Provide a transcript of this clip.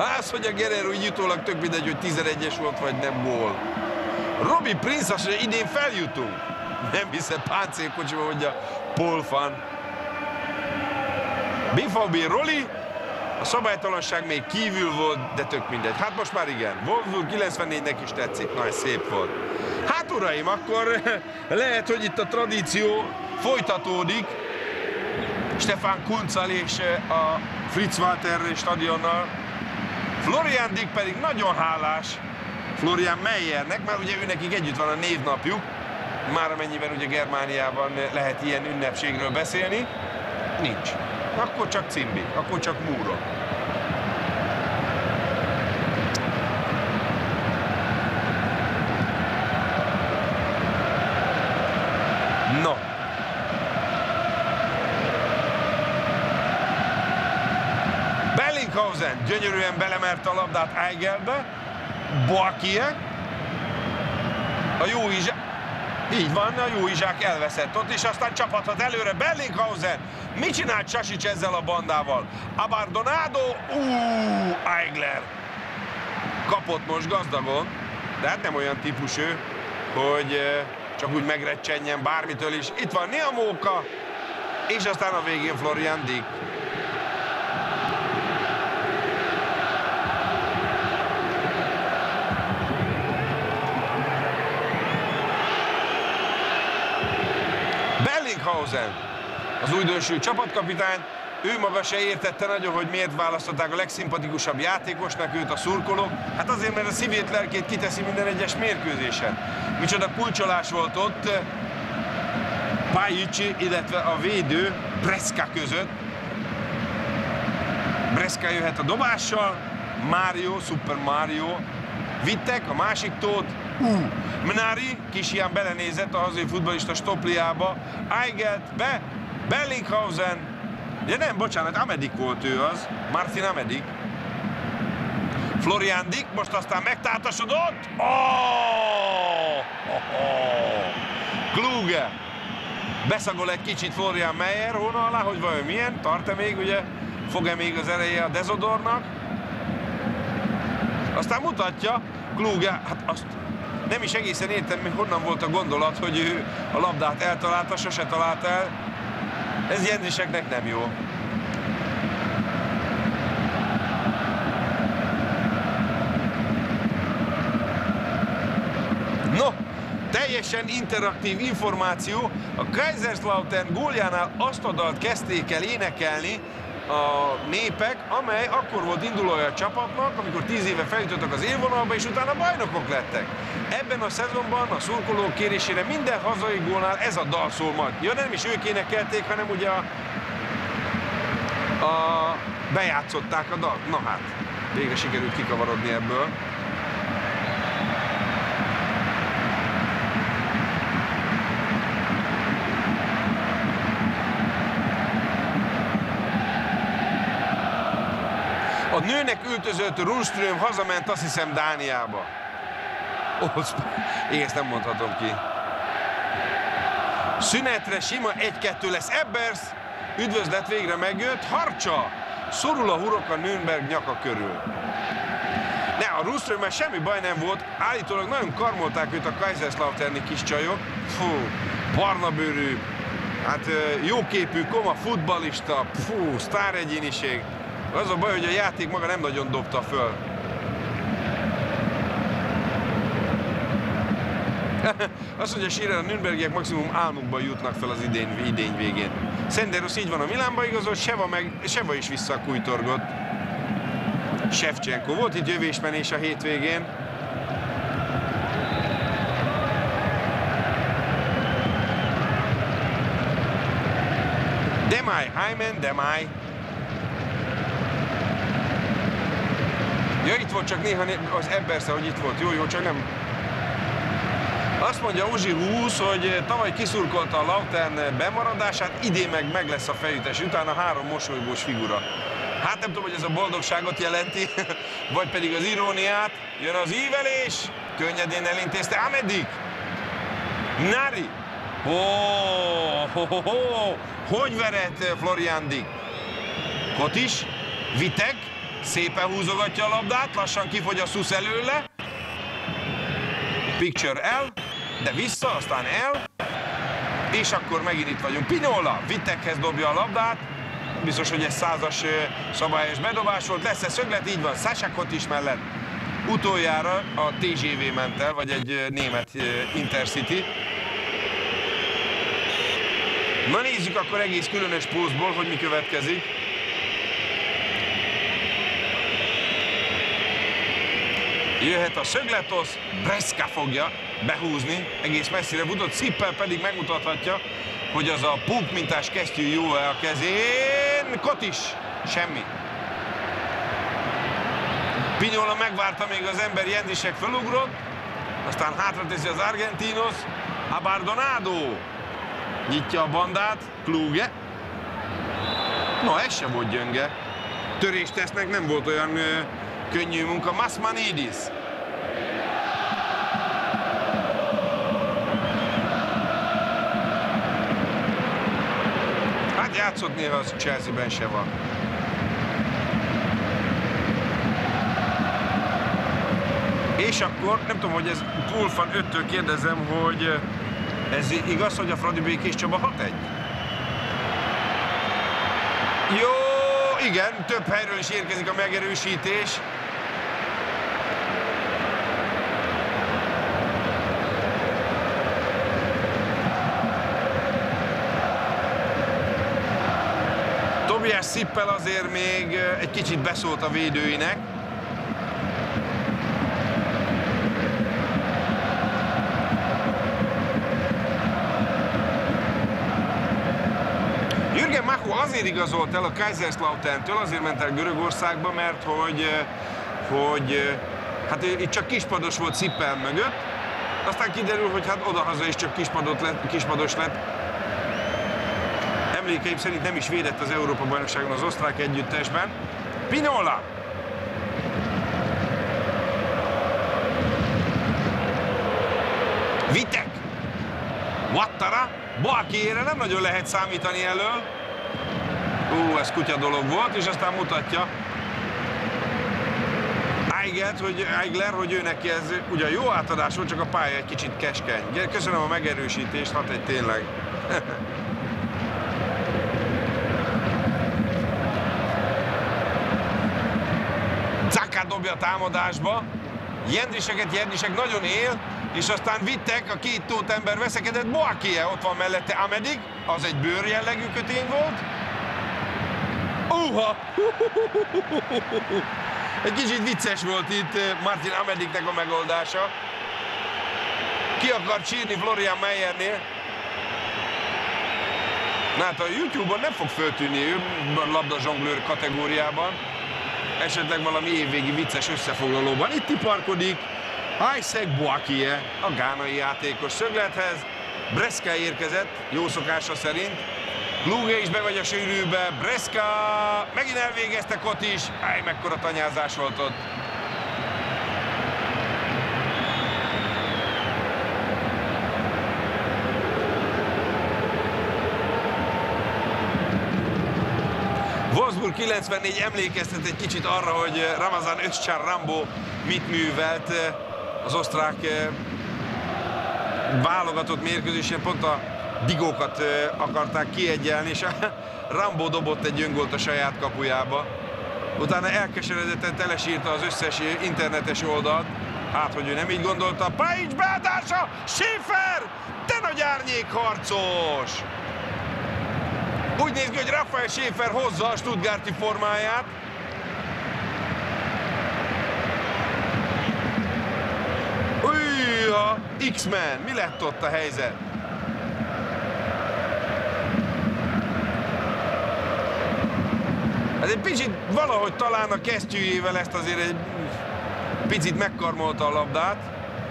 Az, hogy a Guerrero így utólag tök mindegy, hogy 11-es volt, vagy nem gól. Robbie Prince azt mondja, idén feljutunk. Nem hiszem, páncélkocsiba mondja Paul van. BVB Roli, a szabálytalanság még kívül volt, de tök mindegy. Hát most már igen. Wolfsburg 94-nek is tetszik, nagy szép volt. Hát uraim, akkor lehet, hogy itt a tradíció folytatódik. Stefan Kunzal és a Fritz Walter stadionnal. Florian Dick pedig nagyon hálás Florian Meyernek, mert ugye őnekik együtt van a névnapjuk, már amennyiben ugye Germániában lehet ilyen ünnepségről beszélni. Nincs. Akkor csak cimbi, akkor csak múrok. No. Bellinghausen gyönyörűen belemerte a labdát Eigelbe. Boakie. A jó izsák. Így van, a jó izsák elveszett ott, és aztán csapathat előre Bellinghausen. Mit csinált Sasic ezzel a bandával? Abardonado, Eigler. Kapott most gazdagon, de hát nem olyan típus ő, hogy csak úgy megrecsenjen bármitől is. Itt van Niamóka, és aztán a végén Florian Dick. Bellinghausen, az újdonsült csapatkapitány, ő maga se értette nagyon, hogy miért választották a legszimpatikusabb játékosnak őt a szurkolók. Hát azért, mert a szívét, lelkét kiteszi minden egyes mérkőzésen. Micsoda kulcsolás volt ott Pajici, illetve a védő Breska között. Breska jöhet a dobással, Mario, Super Mario, Vittek, a másik tót, Mnari, kis ilyen belenézett a hazai futballista stopliába, Eigelt be, Bellinghausen, ja nem, bocsánat, Amedik volt ő az, Martin Amedik. Florian Dick most aztán megtáltasodott, Kluge, beszagol egy kicsit Florian Meyer hóna alá, hogy vajon milyen, tart-e még, ugye, fog-e még az ereje a Dezodornak. Aztán mutatja, Kluge, hát azt nem is egészen értem, hogy honnan volt a gondolat, hogy ő a labdát eltalálta, sose talált el. Ez Jendriseknek nem jó. No, teljesen interaktív információ. A Kaiserslautern góljánál azt a dalt kezdték el énekelni a népek, amely akkor volt indulója a csapatnak, amikor 10 éve feljutottak az élvonalba, és utána bajnokok lettek. Ebben a szezonban a szurkolók kérésére minden hazai gólnál ez a dal szól majd. Ja, nem is ők énekelték, hanem ugye bejátszották a dalt. Na hát, végre sikerült kikavarodni ebből. A nőnek öltözött Rundström hazament, azt hiszem, Dániába. Én ezt nem mondhatom ki. Szünetre sima 1-2 lesz. Ebbers, üdvözlet végre megjött. Harcsa, szorul a hurok a Nürnberg nyaka körül. Ne, a Rundströmmel semmi baj nem volt. Állítólag nagyon karmolták őt a Kaiserslauterni kis csajok. Fú, barnabőrű, hát jóképű, koma futballista, fú, sztáregyéniség. Az a baj, hogy a játék maga nem nagyon dobta föl. Azt mondja Schirrer, a Nürnbergiek maximum álmukban jutnak fel az idény végén. Senderos így van a Milánba igazolt, Seva is visszakújtorgott. Shevchenko volt itt jövésmenés a hétvégén. Demai, Hyman, Demai. Ja, itt volt, csak néha az Ebbers, hogy itt volt. Jó, csak nem. Azt mondja Ozsi 20, hogy tavaly kiszurkolta a Lautern bemaradását, idén meg lesz a felütés, utána 3 mosolygós figura. Hát nem tudom, hogy ez a boldogságot jelenti, vagy pedig az iróniát. Jön az ívelés, könnyedén elintézte Amedik. Nari. Hogy verett Florian Dick? Kotis, Vitek, szépen húzogatja a labdát, lassan kifogy a szusz előle. Picture el, de vissza, aztán el. És akkor megint itt vagyunk. Pinola Wittekhez dobja a labdát. Biztos, hogy egy 100-as szabályos bedobás volt. Lesz-e szöglet? Így van. Sasha Kotis mellett utoljára a TGV ment el, vagy egy német Intercity. Na nézzük akkor egész különös pózból, hogy mi következik. Jöhet a szögletosz, Breszka fogja behúzni, egész messzire futott, Szippel pedig megmutathatja, hogy az a puk mintás kesztyű jó-e a kezén. Kotis, semmi. Pinola megvárta, még az ember Jendrisek felugrott, aztán hátra teszi az Argentinos, Abardonado nyitja a bandát, Kluge. Na, ez sem volt gyönge. Törést tesznek, nem volt olyan könnyű munka. Masmanidis. Hát játszott néha, az Chelsea-ben se van. És akkor, nem tudom, hogy ez Paul van 5-től kérdezem, hogy ez igaz, hogy a Fradi Békés Csaba 6-1? Jó, igen, több helyről is érkezik a megerősítés. Tobias Szippel azért még egy kicsit beszólt a védőinek. Jürgen Macho azért igazolt el a Kaiserslauterntől, azért ment el Görögországba, mert hogy hát itt csak kispados volt Szippel mögött, aztán kiderül, hogy hát odahaza is csak kispados lett. Emlékeim szerint nem is védett az Európa-bajnokságon az osztrák együttesben. Pinola! Wittek! Wattara! Boakére nem nagyon lehet számítani elől. Ez kutya dolog volt, és aztán mutatja Eigler, hogy ő neki ez ugye jó átadás volt, csak a pálya egy kicsit keskeny. Köszönöm a megerősítést, 6-1 tényleg. Zaka dobja a támadásba. Jendrisek nagyon él, és aztán Wittek, a két tótember veszekedett, Boakie ott van mellette, Amedig, az egy bőr jellegű kötény volt. Egy kicsit vicces volt itt Martin Amedignek a megoldása. Ki akar sírni Florian Meyernél? Na hát a YouTube-on nem fog föltűnni ő labdazsonglőr kategóriában. Esetleg valami évvégi vicces összefoglalóban. Itt tiparkodik Isaac Boakie, a gánai játékos szöglethez. Breszka érkezett, jó szokása szerint. Kluge is be vagy a sűrűbe, Breszka megint elvégezte Kotis. Mekkora tanyázás volt ott. Wolfsburg 94 emlékeztet egy kicsit arra, hogy Ramazan Özcan Rambo mit művelt az osztrák válogatott mérkőzésen, pont a digókat akarták kiegyelni, és a Rambo dobott egy öngolt a saját kapujába. Utána elkeseredetten telesírta az összes internetes oldalt, hát hogy ő nem így gondolta. Pajic beadása, Schäfer, de nagy árnyékharcos! Úgy néz ki, hogy Rafael Schäfer hozza a stuttgarti formáját. Újja, X-Men, mi lett ott a helyzet? Ez egy picit valahogy talán a kesztyűjével ezt azért egy picit megkarmolta a labdát.